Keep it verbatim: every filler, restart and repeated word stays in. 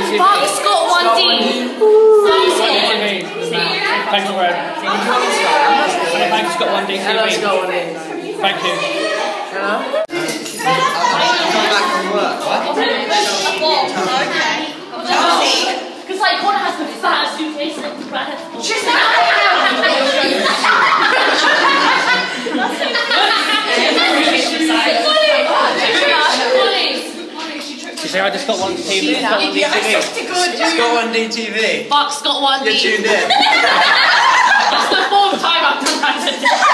Vamps got one D. Thanks for it. Thanks got one D. Hello's got one D. Thank you. Hello? Come back from work. What? Okay. Because like one has the fattest suitcase and the brand has the She's not She said I just got one T V. Just got one D T V. Just got one D T V. Buck's got one D. You're tuned in. That's the fourth time I've done that today.